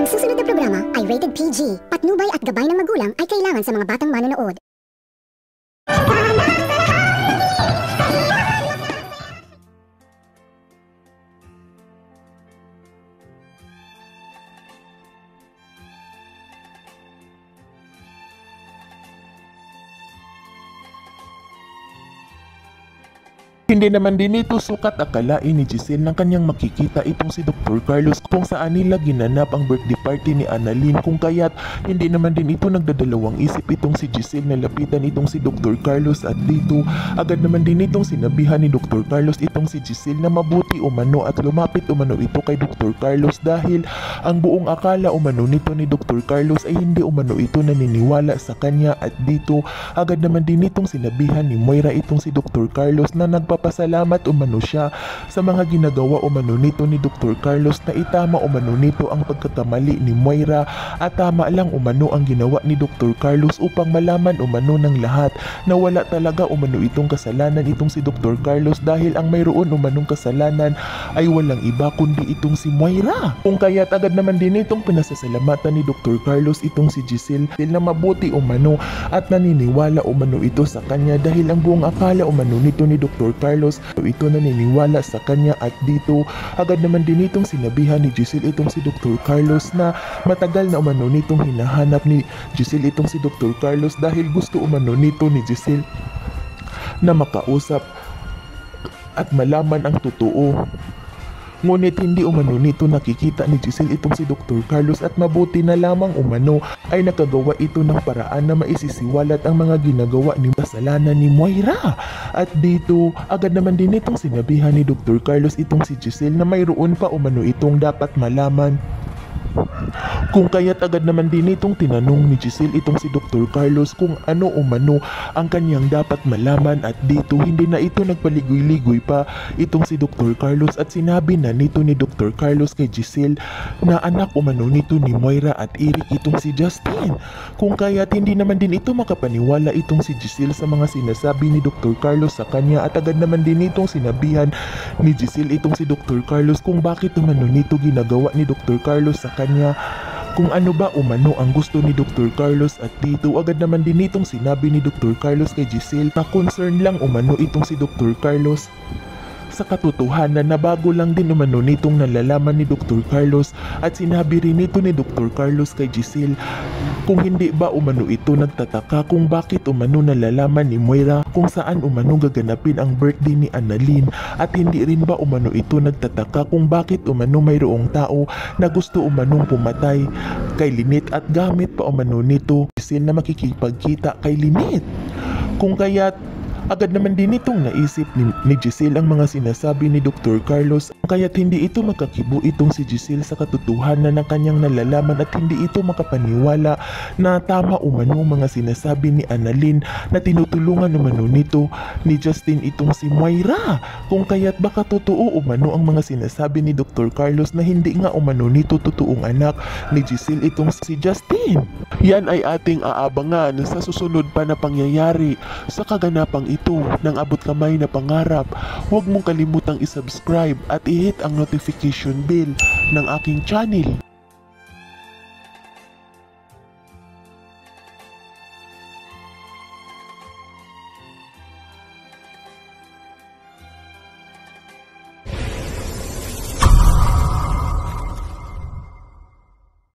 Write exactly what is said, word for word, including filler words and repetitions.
susunod na programa ay rated P G. Patnubay at gabay ng magulang ay kailangan sa mga batang manonood. Hindi naman din ito sukat akalain ni Giselle nang kanyang makikita itong si Doctor Carlos kung saan nila ginanap ang birthday party ni Annalyn, kung kaya't hindi naman din ito nagdadalawang isip itong si Giselle na lapitan itong si Doctor Carlos, at dito agad naman din itong sinabihan ni Doctor Carlos itong si Giselle na mabuti umano at lumapit umano ito kay Doctor Carlos dahil ang buong akala umano nito ni Doctor Carlos ay hindi umano ito naniniwala sa kanya, at dito agad naman din itong sinabihan ni Moira itong si Doctor Carlos na nagpa Pasalamat umano siya sa mga ginagawa umano nito ni Doctor Carlos, na itama umano nito ang pagkakamali ni Moira at tama lang umano ang ginawa ni Doctor Carlos upang malaman umano ng lahat na wala talaga umano itong kasalanan itong si Doctor Carlos, dahil ang mayroon umanong kasalanan ay walang iba kundi itong si Moira. Kung kaya't agad naman din itong pinasasalamatan ni Doctor Carlos itong si Giselle na mabuti umano at naniniwala umano ito sa kanya, dahil ang buong akala umano nito ni Doctor Carlos Carlos, ito naniniwala sa kanya, at dito agad naman din itong sinabihan ni Giselle itong si Doctor Carlos na matagal na umano nitong hinahanap ni Giselle itong si Doctor Carlos, dahil gusto umano nito ni Giselle na makausap at malaman ang totoo. Ngunit hindi umano nito nakikita ni Giselle itong si Doctor Carlos, at mabuti na lamang umano ay nakagawa ito ng paraan na maisisiwalat ang mga ginagawa ni kasalanan ni Moira. At dito agad naman din itong sinabihan ni Doctor Carlos itong si Giselle na mayroon pa umano itong dapat malaman. Kung kaya't agad naman din itong tinanong ni Giselle itong si Doctor Carlos kung ano umano ang kanyang dapat malaman, at dito hindi na ito nagpaligoy-ligoy pa itong si Doctor Carlos at sinabi na nito ni Doctor Carlos kay Giselle na anak umano nito ni Moira at Eric itong si Justin. Kung kaya't hindi naman din ito makapaniwala itong si Giselle sa mga sinasabi ni Doctor Carlos sa kanya, at agad naman din itong sinabihan ni Giselle itong si Doctor Carlos kung bakit umano nito ginagawa ni Doctor Carlos sa kanya, kung ano ba umano ang gusto ni Doctor Carlos, at dito agad naman din itong sinabi ni Doctor Carlos kay Giselle na concern lang umano itong si Doctor Carlos sa katotohanan na bago lang din umano nitong nalalaman ni Doctor Carlos, at sinabi rin nito ni Doctor Carlos kay Giselle kung hindi ba umano ito nagtataka kung bakit umano nalalaman ni Moira kung saan umano gaganapin ang birthday ni Annalyn, at hindi rin ba umano ito nagtataka kung bakit umano mayroong tao na gusto umanong pumatay kay Lynette at gamit pa umano nito Giselle na makikipagkita kay Lynette. Kung kaya't agad naman din itong naisip ni, ni Giselle ang mga sinasabi ni Doctor Carlos, kaya't hindi ito magkakibo itong si Giselle sa katotohanan ng kanyang nalalaman, at hindi ito makapaniwala na tama umano mga sinasabi ni Annalyn na tinutulungan umano nito ni Justin itong si Moira. Kung kaya't baka totoo umano ang mga sinasabi ni Doctor Carlos na hindi nga umano nito totoong anak ni Giselle itong si Justin. Yan ay ating aabangan sa susunod pa na pangyayari sa kaganapang ito ng abot kamay na pangarap. Huwag mong kalimutang isubscribe at i-hit ang notification bell ng aking channel.